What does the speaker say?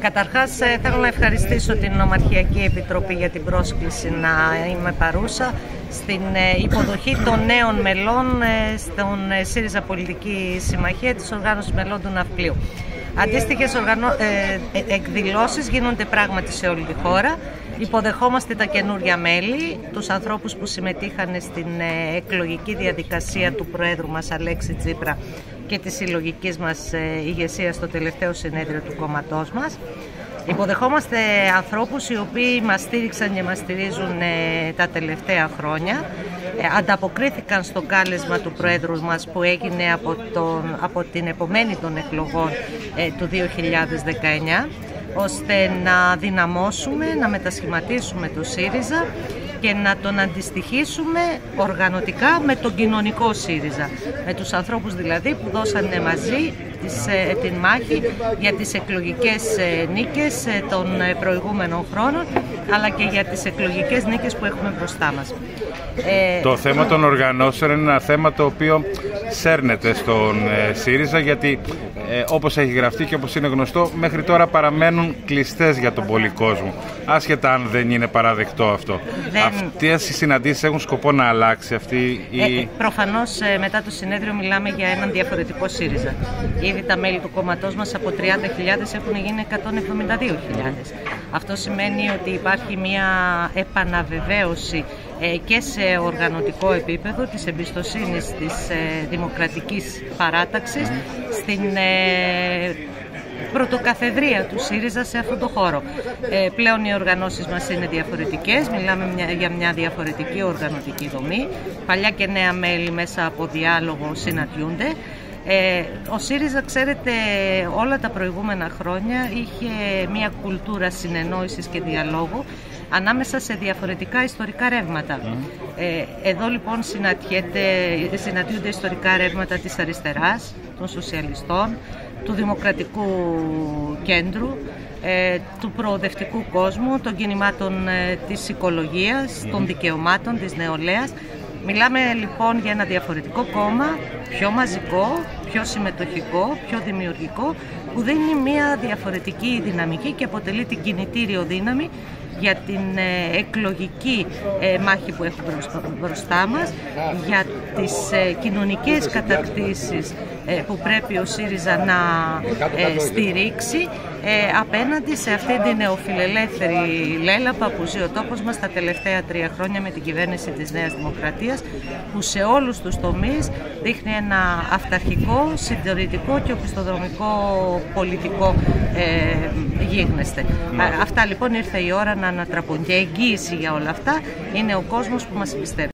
Καταρχάς θέλω να ευχαριστήσω την Νομαρχιακή Επιτροπή για την πρόσκληση να είμαι παρούσα στην υποδοχή των νέων μελών στον ΣΥΡΙΖΑ Πολιτική Συμμαχία της Οργάνωσης Μελών του Ναυπλίου. Αντίστοιχες εκδηλώσεις γίνονται πράγματι σε όλη τη χώρα. Υποδεχόμαστε τα καινούρια μέλη, τους ανθρώπους που συμμετείχαν στην εκλογική διαδικασία του Προέδρου μας Αλέξη Τσίπρα και της συλλογικής μας ηγεσίας στο τελευταίο συνέδριο του κόμματός μας. Υποδεχόμαστε ανθρώπους οι οποίοι μας στήριξαν και μας στηρίζουν τα τελευταία χρόνια. Ανταποκρίθηκαν στο κάλεσμα του Προέδρου μας που έγινε από την επομένη των εκλογών του 2019, ώστε να δυναμώσουμε, να μετασχηματίσουμε το ΣΥΡΙΖΑ και να τον αντιστοιχίσουμε οργανωτικά με τον κοινωνικό ΣΥΡΙΖΑ. Με τους ανθρώπους δηλαδή που δώσανε μαζί την μάχη για τις εκλογικές νίκες των προηγούμενων χρόνων, αλλά και για τις εκλογικές νίκες που έχουμε μπροστά μας. Το θέμα των οργανώσεων είναι ένα θέμα το οποίο σέρνεται στον ΣΥΡΙΖΑ, γιατί όπως έχει γραφτεί και όπως είναι γνωστό, μέχρι τώρα παραμένουν κλειστές για τον πολύ κόσμο, άσχετα αν δεν είναι παραδεκτό αυτό. Αυτές οι συναντήσεις έχουν σκοπό να αλλάξει αυτή η... Προφανώς μετά το συνέδριο μιλάμε για έναν διαφορετικό ΣΥΡΙΖΑ. Ήδη τα μέλη του κόμματός μας από 30.000 έχουν γίνει 172.000. Αυτό σημαίνει ότι υπάρχει μια επαναβεβαίωση και σε οργανωτικό επίπεδο της εμπιστοσύνης της δημοκρατικής παράταξης στην πρωτοκαθεδρία του ΣΥΡΙΖΑ σε αυτό το χώρο. Πλέον οι οργανώσεις μας είναι διαφορετικές, μιλάμε για μια διαφορετική οργανωτική δομή. Παλιά και νέα μέλη μέσα από διάλογο συναντιούνται. Ο ΣΥΡΙΖΑ, ξέρετε, όλα τα προηγούμενα χρόνια είχε μια κουλτούρα συνεννόησης και διαλόγου ανάμεσα σε διαφορετικά ιστορικά ρεύματα. Εδώ λοιπόν συναντιούνται ιστορικά ρεύματα της αριστεράς, των σοσιαλιστών, του δημοκρατικού κέντρου, του προοδευτικού κόσμου, των κινημάτων της οικολογίας, των δικαιωμάτων, της νεολαίας. Μιλάμε λοιπόν για ένα διαφορετικό κόμμα, πιο μαζικό, πιο συμμετοχικό, πιο δημιουργικό, που δίνει μια διαφορετική δυναμική και αποτελεί την κινητήριο δύναμη για την εκλογική μάχη που έχουμε μπροστά μας, για τις κοινωνικές κατακτήσεις που πρέπει ο ΣΥΡΙΖΑ να στηρίξει απέναντι σε αυτή την νεοφιλελεύθερη λέλαπα που ζει ο τόπος μας τα τελευταία 3 χρόνια με την κυβέρνηση της Νέας Δημοκρατίας, που σε όλους τους τομείς δείχνει ένα αυταρχικό, συντηρητικό και οπισθοδρομικό πολιτικό γίγνεσθε. Αυτά λοιπόν ήρθε η ώρα να ανατραπούν, και εγγύηση για όλα αυτά είναι ο κόσμος που μας εμπιστεύει.